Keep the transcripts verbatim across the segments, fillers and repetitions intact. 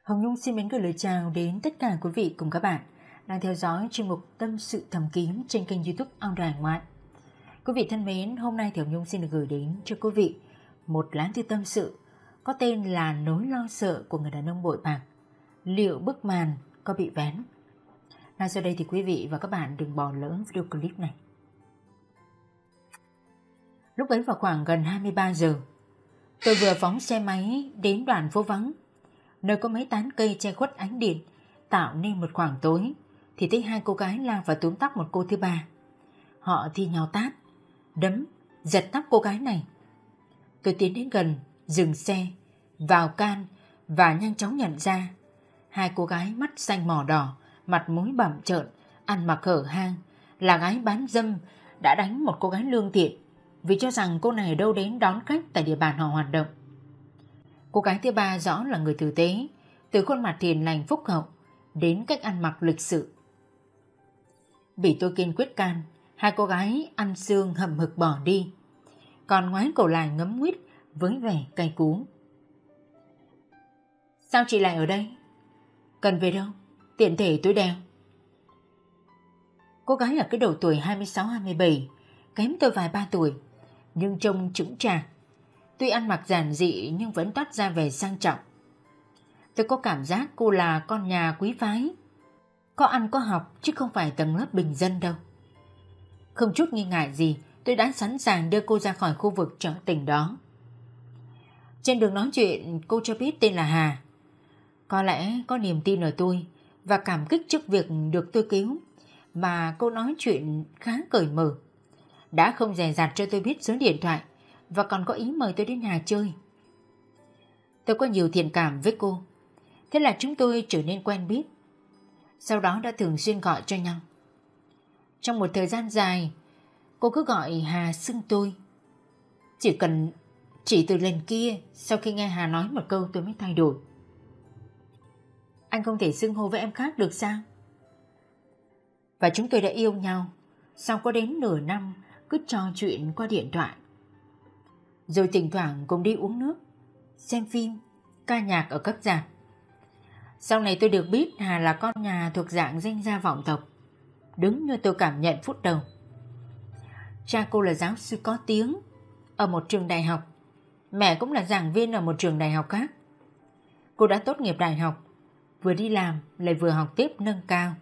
Hồng Nhung xin mến gửi lời chào đến tất cả quý vị cùng các bạn đang theo dõi chuyên mục Tâm sự thầm kín trên kênh YouTube Ao Đài Ngoại. Quý vị thân mến, hôm nay thì Hồng Nhung xin được gửi đến cho quý vị một lá thư tâm sự có tên là Nỗi lo sợ của người đàn ông bội bạc. Liệu bức màn có bị vén? Ngay sau đây thì quý vị và các bạn đừng bỏ lỡ video clip này. Lúc ấy vào khoảng gần hai mươi ba giờ, tôi vừa phóng xe máy đến đoạn phố vắng, nơi có mấy tán cây che khuất ánh điện tạo nên một khoảng tối, thì thấy hai cô gái lao vào túm tóc một cô thứ ba. Họ thi nhau tát, đấm, giật tóc cô gái này. Tôi tiến đến gần, dừng xe, vào can và nhanh chóng nhận ra hai cô gái mắt xanh mỏ đỏ, mặt mũi bặm trợn, ăn mặc hở hang, là gái bán dâm đã đánh một cô gái lương thiện vì cho rằng cô này đâu đến đón khách tại địa bàn họ hoạt động. Cô gái thứ ba rõ là người tử tế, từ khuôn mặt hiền lành phúc hậu đến cách ăn mặc lịch sự. Bị tôi kiên quyết can, hai cô gái ăn xương hậm hực bỏ đi, còn ngoái cổ lại ngấm nguyết với vẻ cay cú. Sao chị lại ở đây? Cần về đâu? Tiện thể tôi đeo. Cô gái ở cái độ tuổi hai mươi sáu hai mươi bảy, kém tôi vài ba tuổi, nhưng trông chững chạc. Tuy ăn mặc giản dị nhưng vẫn toát ra vẻ sang trọng. Tôi có cảm giác cô là con nhà quý phái, có ăn có học chứ không phải tầng lớp bình dân đâu. Không chút nghi ngại gì, tôi đã sẵn sàng đưa cô ra khỏi khu vực chợ tình đó. Trên đường nói chuyện, cô cho biết tên là Hà. Có lẽ có niềm tin ở tôi và cảm kích trước việc được tôi cứu mà cô nói chuyện khá cởi mở, đã không dè dặt cho tôi biết số điện thoại và còn có ý mời tôi đến nhà chơi. Tôi có nhiều thiện cảm với cô, thế là chúng tôi trở nên quen biết. Sau đó đã thường xuyên gọi cho nhau. Trong một thời gian dài, cô cứ gọi Hà xưng tôi. Chỉ cần chỉ từ lần kia, sau khi nghe Hà nói một câu tôi mới thay đổi. Anh không thể xưng hô với em khác được sao? Và chúng tôi đã yêu nhau, sau có đến nửa năm cứ trò chuyện qua điện thoại. Rồi thỉnh thoảng cùng đi uống nước, xem phim, ca nhạc ở các rạp. Sau này tôi được biết Hà là con nhà thuộc dạng danh gia vọng tộc, đúng như tôi cảm nhận phút đầu. Cha cô là giáo sư có tiếng ở một trường đại học, mẹ cũng là giảng viên ở một trường đại học khác. Cô đã tốt nghiệp đại học, vừa đi làm lại vừa học tiếp nâng cao.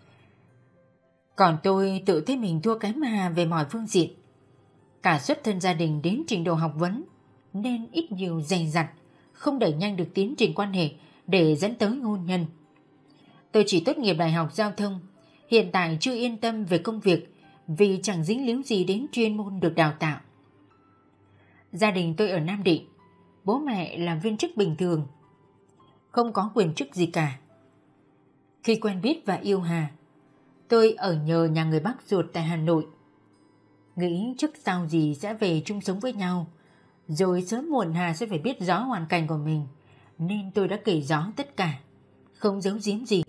Còn tôi tự thấy mình thua kém Hà về mọi phương diện. Cả xuất thân gia đình đến trình độ học vấn, nên ít nhiều dày dặt, không đẩy nhanh được tiến trình quan hệ để dẫn tới hôn nhân. Tôi chỉ tốt nghiệp đại học giao thông, hiện tại chưa yên tâm về công việc vì chẳng dính líu gì đến chuyên môn được đào tạo. Gia đình tôi ở Nam Định, bố mẹ làm viên chức bình thường, không có quyền chức gì cả. Khi quen biết và yêu Hà, tôi ở nhờ nhà người bác ruột tại Hà Nội. Nghĩ trước sau gì sẽ về chung sống với nhau, rồi sớm muộn Hà sẽ phải biết rõ hoàn cảnh của mình, nên tôi đã kể rõ tất cả, không giấu giếm gì.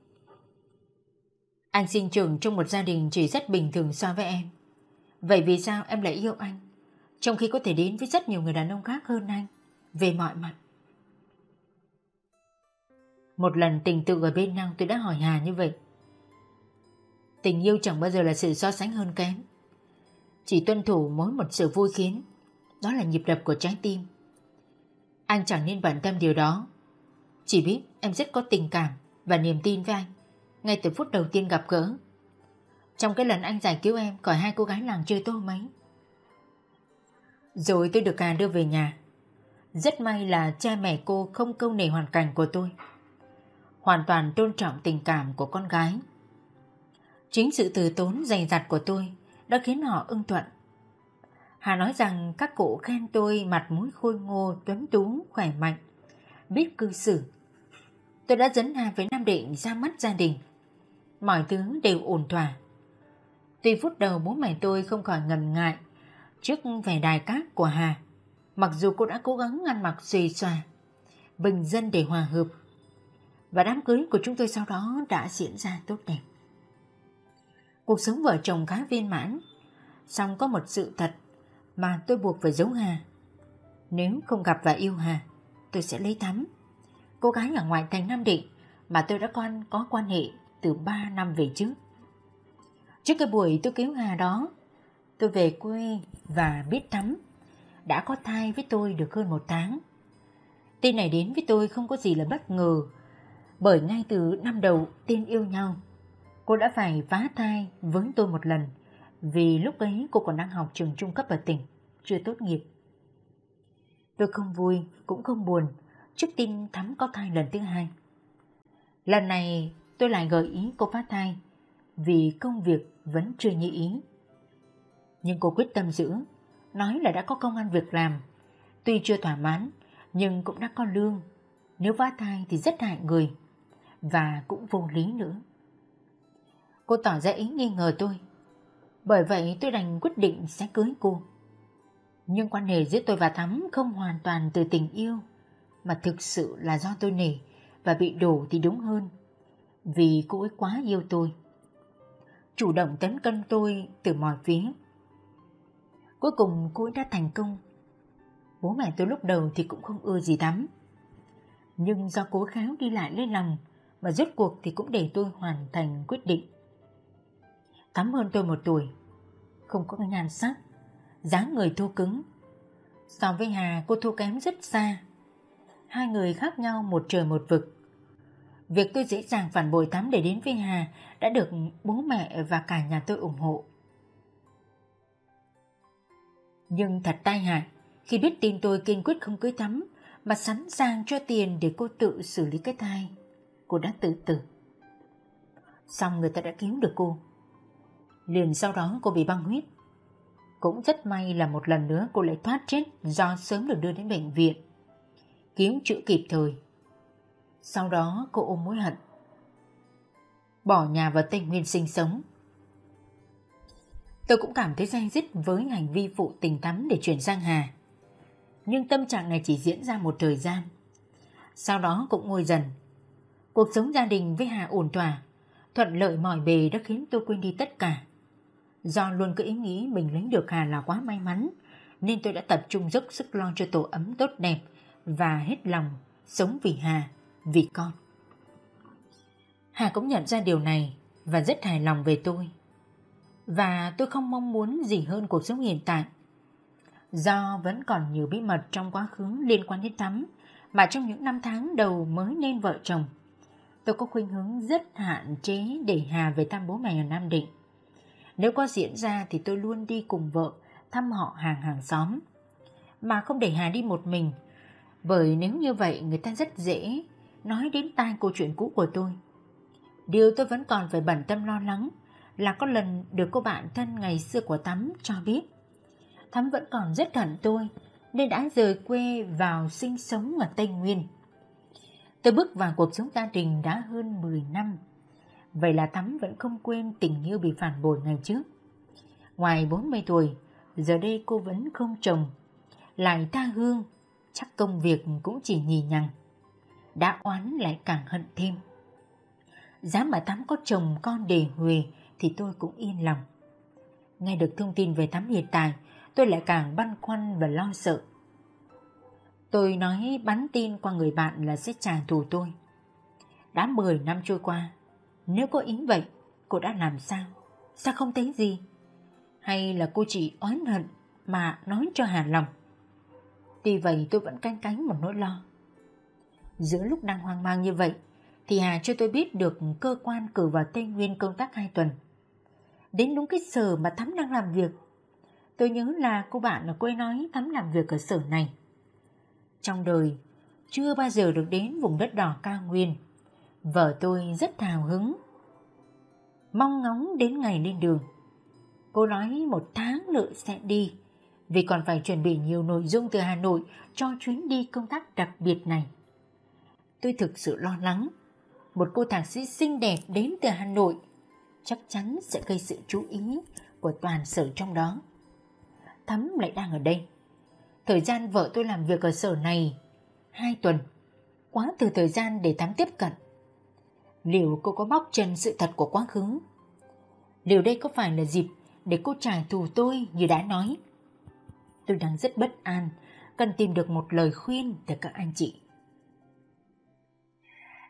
Anh sinh trưởng trong một gia đình chỉ rất bình thường so với em. Vậy vì sao em lại yêu anh, trong khi có thể đến với rất nhiều người đàn ông khác hơn anh về mọi mặt? Một lần tình tự ở bên nhau, tôi đã hỏi Hà như vậy. Tình yêu chẳng bao giờ là sự so sánh hơn kém, chỉ tuân thủ mỗi một sự vui khiến, đó là nhịp đập của trái tim. Anh chẳng nên bận tâm điều đó. Chỉ biết em rất có tình cảm và niềm tin với anh ngay từ phút đầu tiên gặp gỡ, trong cái lần anh giải cứu em khỏi hai cô gái làng chơi tô mấy. Rồi tôi được Hà đưa về nhà. Rất may là cha mẹ cô không câu nệ hoàn cảnh của tôi, hoàn toàn tôn trọng tình cảm của con gái. Chính sự từ tốn dày dặt của tôi đã khiến họ ưng thuận. Hà nói rằng các cụ khen tôi mặt mũi khôi ngô, tuấn tú, khỏe mạnh, biết cư xử. Tôi đã dẫn Hà với Nam Định ra mắt gia đình. Mọi thứ đều ổn thỏa. Tuy phút đầu bố mẹ tôi không khỏi ngần ngại trước vẻ đài cát của Hà, mặc dù cô đã cố gắng ăn mặc xuề xòa, bình dân để hòa hợp. Và đám cưới của chúng tôi sau đó đã diễn ra tốt đẹp. Cuộc sống vợ chồng khá viên mãn. Song có một sự thật mà tôi buộc phải giấu Hà. Nếu không gặp và yêu Hà, tôi sẽ lấy thắm. cô gái ở ngoại thành Nam Định mà tôi đã con có quan hệ từ ba năm về trước. Trước cái buổi tôi cứu Hà đó, tôi về quê và biết Thắm đã có thai với tôi được hơn một tháng. Tin này đến với tôi không có gì là bất ngờ, bởi ngay từ năm đầu tiên yêu nhau, cô đã phải phá thai với tôi một lần, vì lúc ấy cô còn đang học trường trung cấp ở tỉnh, chưa tốt nghiệp. Tôi không vui cũng không buồn trước tin Thắm có thai lần thứ hai. Lần này tôi lại gợi ý cô phá thai vì công việc vẫn chưa như ý. Nhưng cô quyết tâm giữ, nói là đã có công ăn việc làm, tuy chưa thỏa mãn nhưng cũng đã có lương, nếu phá thai thì rất hại người và cũng vô lý nữa. Cô tỏ ra ý nghi ngờ tôi, bởi vậy tôi đành quyết định sẽ cưới cô. Nhưng quan hệ giữa tôi và Thắm không hoàn toàn từ tình yêu, mà thực sự là do tôi nể và bị đổ thì đúng hơn, vì cô ấy quá yêu tôi, chủ động tấn công tôi từ mọi phía. Cuối cùng cô ấy đã thành công. Bố mẹ tôi lúc đầu thì cũng không ưa gì Thắm, nhưng do cố khéo đi lại lấy lòng mà rốt cuộc thì cũng để tôi hoàn thành quyết định. Thắm hơn tôi một tuổi, không có nhan sắc, dáng người thô cứng. So với Hà, cô thua kém rất xa. Hai người khác nhau một trời một vực. Việc tôi dễ dàng phản bội Thắm để đến với Hà đã được bố mẹ và cả nhà tôi ủng hộ. Nhưng thật tai hại khi biết tin tôi kiên quyết không cưới Thắm mà sẵn sàng cho tiền để cô tự xử lý cái thai. Cô đã tự tử. Xong người ta đã cứu được cô. Liền sau đó cô bị băng huyết. Cũng rất may là một lần nữa cô lại thoát chết do sớm được đưa đến bệnh viện, cứu chữa kịp thời. Sau đó cô ôm mối hận, bỏ nhà vào Tây Nguyên sinh sống. Tôi cũng cảm thấy day dứt với hành vi phụ tình Thắm để chuyển sang Hà. Nhưng tâm trạng này chỉ diễn ra một thời gian, sau đó cũng nguôi dần. Cuộc sống gia đình với Hà ổn thỏa, thuận lợi mọi bề đã khiến tôi quên đi tất cả. Do luôn có ý nghĩ mình lấy được Hà là quá may mắn, nên tôi đã tập trung dốc sức lo cho tổ ấm tốt đẹp và hết lòng sống vì Hà, vì con. Hà cũng nhận ra điều này và rất hài lòng về tôi. Và tôi không mong muốn gì hơn cuộc sống hiện tại. Do vẫn còn nhiều bí mật trong quá khứ liên quan đến Thắm, mà trong những năm tháng đầu mới nên vợ chồng, tôi có khuynh hướng rất hạn chế để Hà về thăm bố mẹ ở Nam Định. Nếu có diễn ra thì tôi luôn đi cùng vợ thăm họ hàng hàng xóm, mà không để Hà đi một mình, bởi nếu như vậy người ta rất dễ nói đến tai câu chuyện cũ của tôi. Điều tôi vẫn còn phải bận tâm lo lắng là có lần được cô bạn thân ngày xưa của Thắm cho biết Thắm vẫn còn rất hận tôi, nên đã rời quê vào sinh sống ở Tây Nguyên. Tôi bước vào cuộc sống gia đình đã hơn mười năm. Vậy là Thắm vẫn không quên tình yêu bị phản bội ngày trước. Ngoài bốn mươi tuổi, giờ đây cô vẫn không chồng, lại tha hương, chắc công việc cũng chỉ nhì nhằng. Đã oán lại càng hận thêm. Giá mà Thắm có chồng con đề huề thì tôi cũng yên lòng. Nghe được thông tin về Thắm hiện tại, tôi lại càng băn khoăn và lo sợ. Tôi nói bắn tin qua người bạn là sẽ trả thù tôi. Đã mười năm trôi qua, nếu có ý vậy, cô đã làm sao? Sao không thấy gì? Hay là cô chỉ oán hận mà nói cho hả lòng? Tuy vậy tôi vẫn canh cánh một nỗi lo. Giữa lúc đang hoang mang như vậy, thì Hà cho tôi biết được cơ quan cử vào Tây Nguyên công tác hai tuần. Đến đúng cái sở mà Thắm đang làm việc. Tôi nhớ là cô bạn ở quê nói Thắm làm việc ở sở này. Trong đời, chưa bao giờ được đến vùng đất đỏ cao nguyên. Vợ tôi rất hào hứng, mong ngóng đến ngày lên đường. Cô nói một tháng nữa sẽ đi, vì còn phải chuẩn bị nhiều nội dung từ Hà Nội cho chuyến đi công tác đặc biệt này. Tôi thực sự lo lắng, một cô thạc sĩ xinh đẹp đến từ Hà Nội chắc chắn sẽ gây sự chú ý của toàn sở trong đó. Thắm lại đang ở đây. Thời gian vợ tôi làm việc ở sở này hai tuần, quá từ thời gian để Thắm tiếp cận. Liệu cô có bóc trần sự thật của quá khứ? Liệu đây có phải là dịp để cô trả thù tôi như đã nói? Tôi đang rất bất an, cần tìm được một lời khuyên từ các anh chị.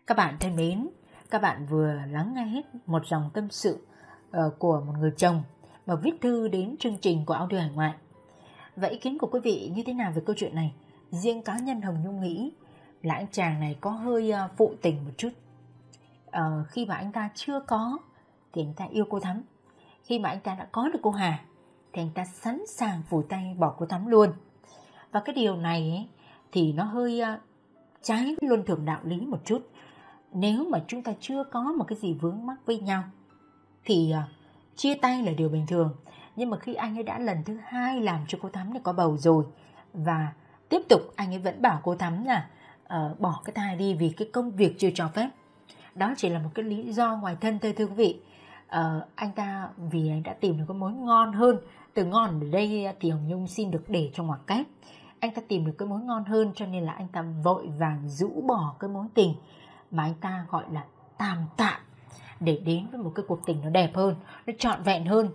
Các bạn thân mến, các bạn vừa lắng nghe hết một dòng tâm sự uh, của một người chồng mà viết thư đến chương trình của Audio Hải Ngoại. Vậy ý kiến của quý vị như thế nào về câu chuyện này? Riêng cá nhân Hồng Nhung nghĩ là anh chàng này có hơi uh, phụ tình một chút. Uh, khi mà anh ta chưa có thì anh ta yêu cô Thắm. Khi mà anh ta đã có được cô Hà thì anh ta sẵn sàng phủi tay bỏ cô Thắm luôn. Và cái điều này ấy, thì nó hơi uh, trái với luân thường đạo lý một chút. Nếu mà chúng ta chưa có một cái gì vướng mắc với nhau thì uh, chia tay là điều bình thường. Nhưng mà khi anh ấy đã lần thứ hai làm cho cô Thắm này có bầu rồi, và tiếp tục anh ấy vẫn bảo cô Thắm là uh, bỏ cái thai đi vì cái công việc chưa cho phép, đó chỉ là một cái lý do ngoài thân thôi thưa quý vị. uh, Anh ta vì anh đã tìm được cái mối ngon hơn. Từ ngon ở đây thì Hồng Nhung xin được để trong ngoặc kép. Anh ta tìm được cái mối ngon hơn, cho nên là anh ta vội vàng rũ bỏ cái mối tình mà anh ta gọi là tạm tạm, để đến với một cái cuộc tình nó đẹp hơn, nó trọn vẹn hơn.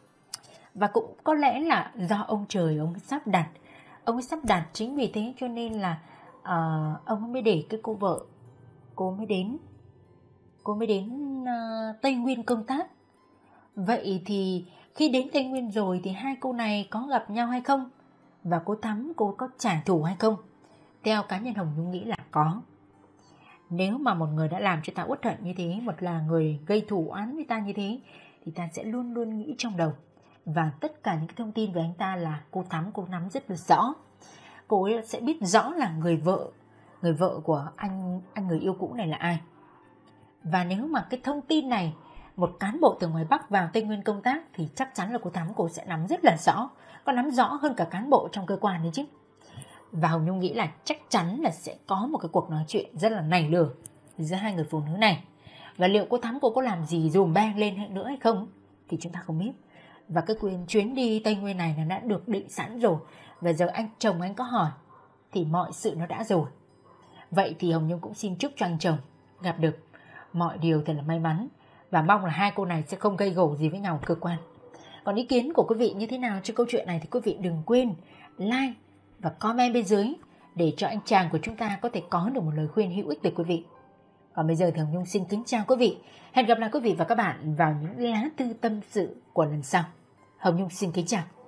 Và cũng có lẽ là do ông trời ông sắp đặt, ông ấy sắp đặt chính vì thế cho nên là uh, ông ấy mới để cái cô vợ cô mới đến cô mới đến uh, Tây Nguyên công tác. Vậy thì khi đến Tây Nguyên rồi thì hai cô này có gặp nhau hay không? Và cô Thắm cô có trả thù hay không? Theo cá nhân Hồng Nhung nghĩ là có. Nếu mà một người đã làm cho ta uất hận như thế, một là người gây thù oán với ta như thế, thì ta sẽ luôn luôn nghĩ trong đầu. Và tất cả những cái thông tin về anh ta là cô Thắm cô nắm rất là rõ. Cô ấy sẽ biết rõ là người vợ Người vợ của anh anh người yêu cũ này là ai. Và nếu mà cái thông tin này một cán bộ từ ngoài Bắc vào Tây Nguyên công tác thì chắc chắn là cô Thắm cô sẽ nắm rất là rõ. Có nắm rõ hơn cả cán bộ trong cơ quan đấy chứ. Và Hồng Nhung nghĩ là chắc chắn là sẽ có một cái cuộc nói chuyện rất là nảy lửa giữa hai người phụ nữ này. Và liệu cô Thắm cô có làm gì dùm beng lên nữa hay không thì chúng ta không biết. Và cái quyền chuyến đi Tây Nguyên này nó đã được định sẵn rồi. Và giờ anh chồng anh có hỏi thì mọi sự nó đã rồi. Vậy thì Hồng Nhung cũng xin chúc cho anh chồng gặp được mọi điều thật là may mắn, và mong là hai cô này sẽ không gây gổ gì với nhau ở cơ quan. Còn ý kiến của quý vị như thế nào trên câu chuyện này thì quý vị đừng quên like và comment bên dưới để cho anh chàng của chúng ta có thể có được một lời khuyên hữu ích từ quý vị. Còn bây giờ thì Hồng Nhung xin kính chào quý vị. Hẹn gặp lại quý vị và các bạn vào những lá thư tâm sự của lần sau. Hồng Nhung xin kính chào.